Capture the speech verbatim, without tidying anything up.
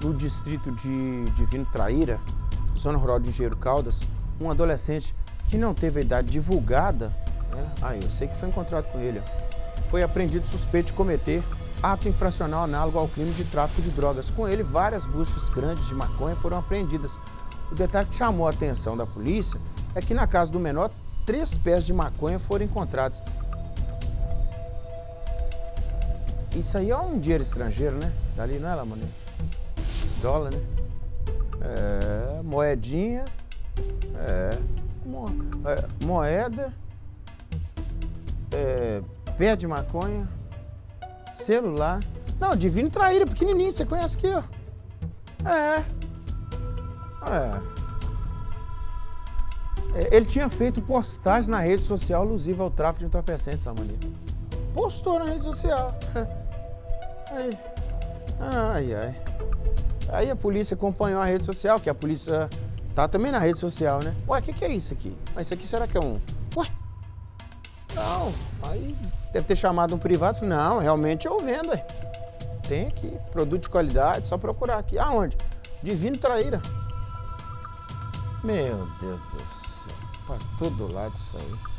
no distrito de Divino Traíra, zona rural de Engenheiro Caldas, um adolescente que não teve a idade divulgada, né? Ah, eu sei que foi encontrado com ele, ó. Foi apreendido suspeito de cometer ato infracional análogo ao crime de tráfico de drogas. Com ele, várias buchas grandes de maconha foram apreendidas. O detalhe que chamou a atenção da polícia é que na casa do menor, três pés de maconha foram encontrados. Isso aí é um dinheiro estrangeiro, né? Dali não é lá, mano? Dólar, né? É, moedinha, é, mo, é moeda, é, pé de maconha, celular. Não, Divino Traíra, pequenininho, você conhece aqui, ó. É. É. É, ele tinha feito postagem na rede social alusiva ao tráfico de entorpecentes, lá, maneira. Postou na rede social. Aí. Ai, ai. Aí a polícia acompanhou a rede social, que a polícia tá também na rede social, né? Ué, o que, que é isso aqui? Mas isso aqui será que é um... Ué? Não, aí deve ter chamado um privado. Não, realmente eu vendo, ué. Tem aqui, produto de qualidade, só procurar aqui. Aonde? Divino Traíra. Meu Deus do céu, pra todo lado isso aí.